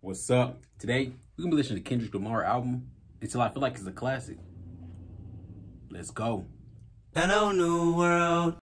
What's up? Today, we're gonna be listening to Kendrick Lamar album until I feel like it's a classic. Let's go. Hello, new world.